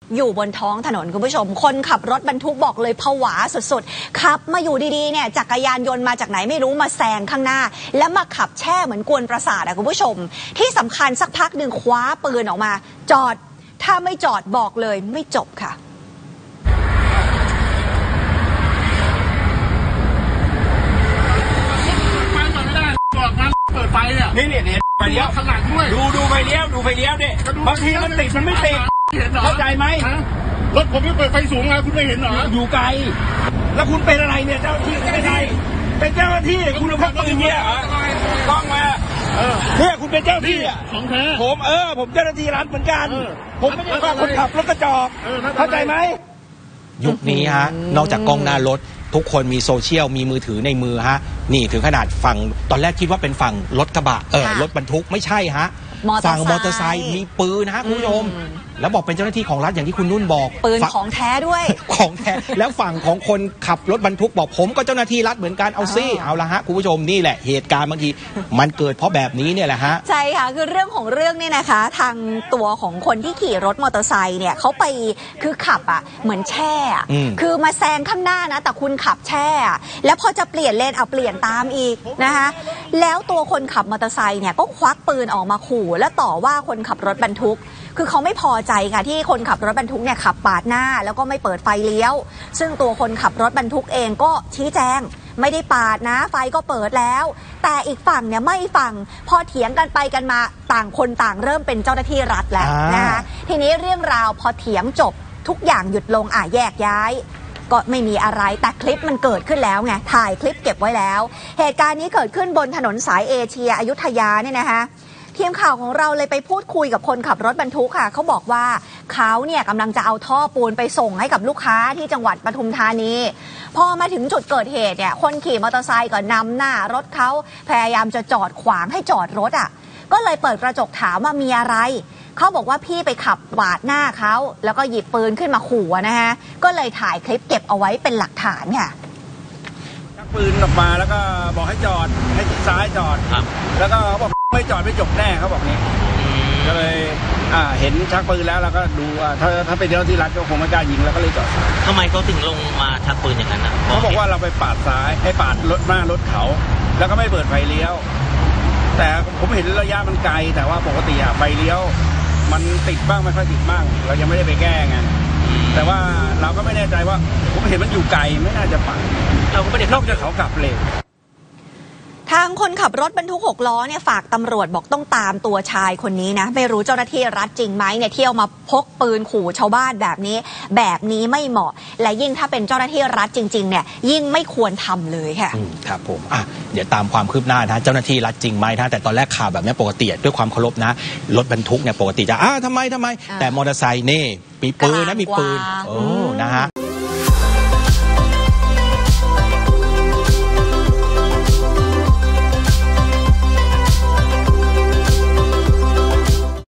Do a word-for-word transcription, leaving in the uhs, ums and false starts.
อยู่บนท้องถนนคุณผู้ชมคนขับรถบรรทุกบอกเลยผวาสุดๆขับมาอยู่ดีๆเนี่ยจักรยานยนต์มาจากไหนไม่รู้มาแซงข้างหน้าแล้วมาขับแช่เหมือนกวนประสาทอะคุณผู้ชมที่สำคัญสักพักหนึ่งคว้าปืนออกมาจอดถ้าไม่จอดบอกเลยไม่จบค่ะเปิดไฟเนี่ยนี่เนี่ยเนี่ยไฟเลี้ยวข้างหลังด้วยดูดูไฟเลี้ยวดูไฟเลี้ยวดิบางทีมันติดมันไม่ติดเข้าใจไหมรถผมไม่เปิดไฟสูงไงคุณไม่เห็นเหรออยู่ไกลแล้วคุณเป็นอะไรเนี่ยเจ้าหน้าที่ไม่ใช่เป็นเจ้าหน้าที่คุณพกปืนเนี่ยเหรอกล้องมาเนี่ยคุณเป็นเจ้าหน้าที่ของแท้ผมเออผมเจ้าหน้าที่รัฐเหมือนกันผมไม่ได้ว่าคนขับรถกระจอกเข้าใจไหมยุคนี้ฮะนอกจากกล้องหน้ารถทุกคนมีโซเชียลมีมือถือในมือฮะนี่ถึงขนาดฝั่งตอนแรกคิดว่าเป็นฝั่งรถกระบะเออรถบรรทุกไม่ใช่ฮะฝั่งมอเตอร์ไซค์มีปืนนะฮะคุณผู้ชมแล้วบอกเป็นเจ้าหน้าที่ของรัฐอย่างที่คุณนุ่นบอกปืนของแท้ด้วยของแท้แล้วฝั่งของคนขับรถบรรทุกบอกผมก็เจ้าหน้าที่รัฐเหมือนกันเอาซิเอาละฮะคุณผู้ชมนี่แหละเหตุการณ์บางทีมันเกิดเพราะแบบนี้เนี่ยแหละฮะใช่ค่ะคือเรื่องของเรื่องเนี่ยนะคะทางตัวของคนที่ขี่รถมอเตอร์ไซค์เนี่ยเขาไปคือขับอ่ะเหมือนแช่คือมาแซงข้างหน้านะแต่คุณขับแช่แล้วพอจะเปลี่ยนเลนเอาเปลี่ยนตามอีกนะคะแล้วตัวคนขับมอเตอร์ไซค์เนี่ยก็ควักปืนออกมาขู่และต่อว่าคนขับรถบรรทุกคือเขาไม่พอใจค่ะที่คนขับรถบรรทุกเนี่ยขับปาดหน้าแล้วก็ไม่เปิดไฟเลี้ยวซึ่งตัวคนขับรถบรรทุกเองก็ชี้แจงไม่ได้ปาดนะไฟก็เปิดแล้วแต่อีกฝั่งเนี่ยไม่ฟังพอเถียงกันไปกันมาต่างคนต่างเริ่มเป็นเจ้าหน้าที่รัฐแล้วนะคะทีนี้เรื่องราวพอเถียงจบทุกอย่างหยุดลงอ่ะแยกย้ายก็ไม่มีอะไรแต่คลิปมันเกิดขึ้นแล้วไงถ่ายคลิปเก็บไว้แล้วเหตุการณ์นี้เกิดขึ้นบนถนนสายเอเชียอยุธยาเนี่ยนะคะทีมข่าวของเราเลยไปพูดคุยกับคนขับรถบรรทุกค่ะเขาบอกว่าเขาเนี่ยกำลังจะเอาท่อปูนไปส่งให้กับลูกค้าที่จังหวัดปทุมธานีพอมาถึงจุดเกิดเหตุเนี่ยคนขี่มอเตอร์ไซค์ก็นำหน้ารถเขาพยายามจะจอดขวางให้จอดรถอ่ะก็เลยเปิดกระจกถามว่ามีอะไรเขาบอกว่าพี่ไปขับปาดหน้าเขาแล้วก็หยิบปืนขึ้นมาขู่นะฮะก็เลยถ่ายคลิปเก็บเอาไว้เป็นหลักฐานค่ะชักปืนออกมาแล้วก็บอกให้จอดให้ซ้ายจอดแล้วก็เขาบอกไม่จอดไม่จบแน่เขาบอกนี้ก็เลยอ่าเห็นชักปืนแล้วเราก็ดูถ้าถ้าเป็นเจ้าหน้าที่รัฐก็คงไม่กล้ายิงแล้วก็เลยจอดทำไมเขาถึงลงมาชักปืนอย่างนั้นนะเขาบอกว่าเราไปปาดซ้ายให้ปาดรถหน้ารถเขาแล้วก็ไม่เปิดไฟเลี้ยวแต่ผมเห็นระยะมันไกลแต่ว่าปกติอะไฟเลี้ยวมันติดบ้างไม่ค่อยติดบ้างเรายังไม่ได้ไปแก้ไงแต่ว่าเราก็ไม่แน่ใจว่าผมเห็นมันอยู่ไกลไม่น่าจะปาดเราก็ไม่ได้นอกจากเขากลับเลยทางคนขับรถบรรทุกหกล้อเนี่ยฝากตำรวจบอกต้องตามตัวชายคนนี้นะไม่รู้เจ้าหน้าที่รัฐจริงไหมเนี่ยเที่ยวมาพกปืนขู่ชาวบ้านแบบนี้แบบนี้ไม่เหมาะและยิ่งถ้าเป็นเจ้าหน้าที่รัฐจริงๆเนี่ยยิ่งไม่ควรทำเลยค่ะครับผมอ่ะเดี๋ยวตามความคืบหน้านะเจ้าหน้าที่รัฐจริงไหมนะแต่ตอนแรกข่าวแบบนี้ปกติด้วยความเคารพนะรถบรรทุกเนี่ยปกติจะอ้าทำไมทำไมแต่มอเตอร์ไซค์นี่มีปืนนะมีปืนโอ้นะฮะ